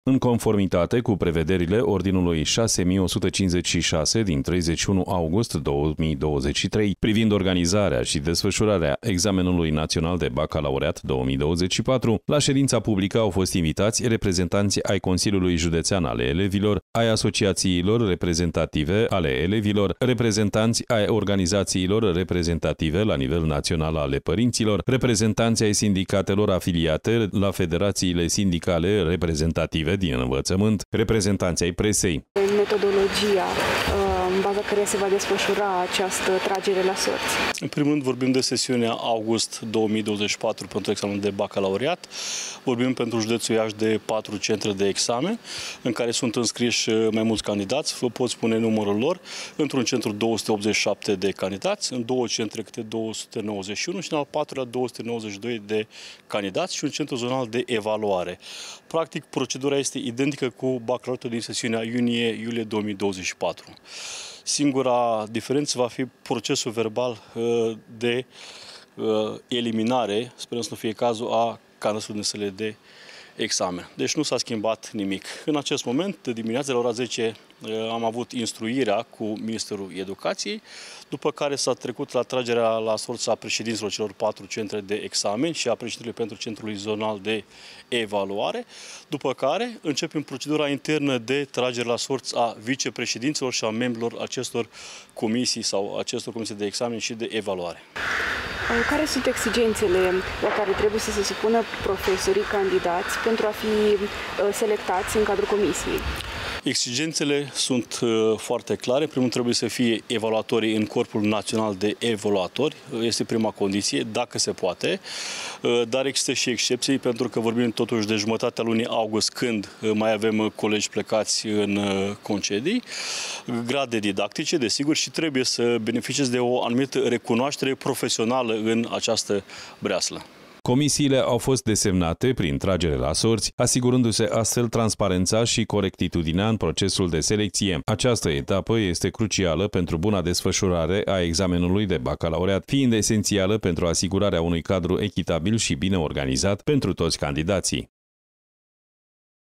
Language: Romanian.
În conformitate cu prevederile Ordinului 6156 din 31 august 2023 privind organizarea și desfășurarea examenului național de bacalaureat 2024, la ședința publică au fost invitați reprezentanți ai Consiliului Județean ale elevilor, ai asociațiilor reprezentative ale elevilor, reprezentanți ai organizațiilor reprezentative la nivel național ale părinților, reprezentanți ai sindicatelor afiliate la federațiile sindicale reprezentative din învățământ, reprezentanții ai presei. Metodologia în baza căreia se va desfășura această tragere la sorți. În primul rând vorbim de sesiunea august 2024 pentru examenul de bacalaureat. Vorbim pentru județul Iași de 4 centre de examen în care sunt înscriși mai mulți candidați. Vă pot spune numărul lor. Într-un centru 287 de candidați, în 2 centre câte 291 și în al 4-lea 292 de candidați și un centru zonal de evaluare. Practic, procedura este identică cu bacalaureatul din sesiunea iunie-iulie 2024. Singura diferență va fi procesul verbal de eliminare, sperăm să nu fie cazul, a candidaților din sălile de examen. Deci nu s-a schimbat nimic. În acest moment, de dimineață, la ora 10, am avut instruirea cu Ministerul Educației, după care s-a trecut la tragerea la sorți a președinților celor 4 centre de examen și a președintelui pentru centrul zonal de evaluare, după care începem procedura internă de tragere la sorți a vicepreședinților și a membrilor acestor comisii sau acestor comisii de examen și de evaluare. Care sunt exigențele la care trebuie să se supună profesorii candidați pentru a fi selectați în cadrul comisiei? Exigențele sunt foarte clare. Primul trebuie să fie evaluatorii în Corpul Național de Evaluatori. Este prima condiție, dacă se poate. Dar există și excepții, pentru că vorbim totuși de jumătatea lunii august, când mai avem colegi plecați în concedii, grade didactice, desigur, și trebuie să beneficieze de o anumită recunoaștere profesională în această breaslă. Comisiile au fost desemnate prin tragere la sorți, asigurându-se astfel transparența și corectitudinea în procesul de selecție. Această etapă este crucială pentru buna desfășurare a examenului de bacalaureat, fiind esențială pentru asigurarea unui cadru echitabil și bine organizat pentru toți candidații.